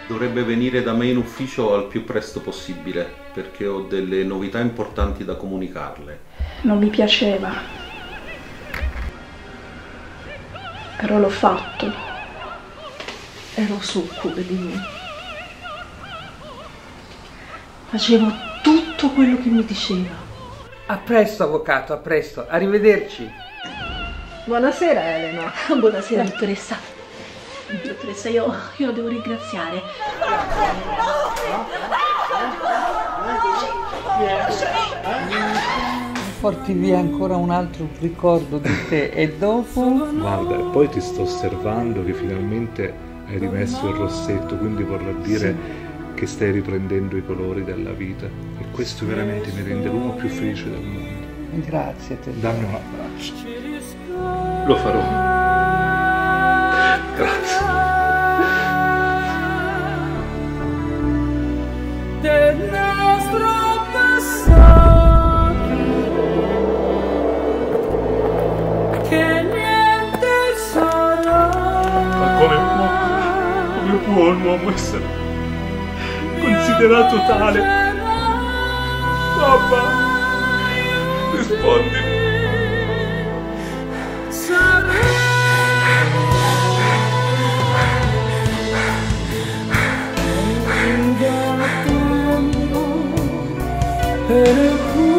Dovrebbe venire da me in ufficio al più presto possibile, perché ho delle novità importanti da comunicarle. Non mi piaceva, però l'ho fatto. Ero succube di me. Facevo tutto quello che mi diceva. A presto, avvocato, a presto. Arrivederci. Buonasera, Elena. Buonasera, dottoressa. Dottoressa, io la devo ringraziare. Porti via ancora un altro ricordo di te e dopo? Guarda, poi ti sto osservando che finalmente hai rimesso il rossetto, quindi vorrà dire che stai riprendendo i colori della vita. E questo veramente mi rende l'uomo più felice del mondo. Grazie a te. Dammi un abbraccio. Lo farò. Grazie. Del nostro passato, che niente sarà. Ma come può un uomo essere considerato tale? Papà, rispondimi. Per